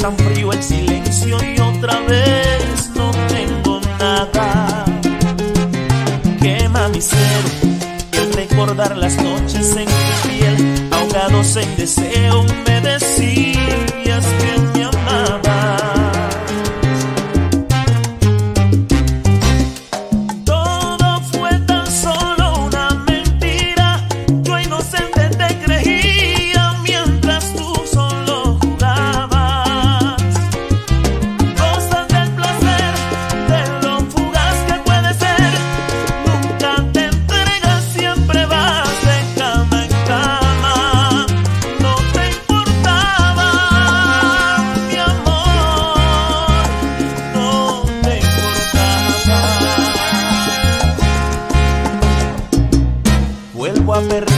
tan frío el silencio y otra vez no tengo nada. Quema mi ser el recordar las noches en tu piel, ahogados en deseo, me decías que me amabas. Todo fue tan solo una mentira, yo inocente te creía mientras tú solo jugabas. Gozas del placer, de lo fugaz que puede ser, nunca te entregas, siempre vas de cama en cama. No te importaba, mi amor, no te importaba. Vuelvo a perder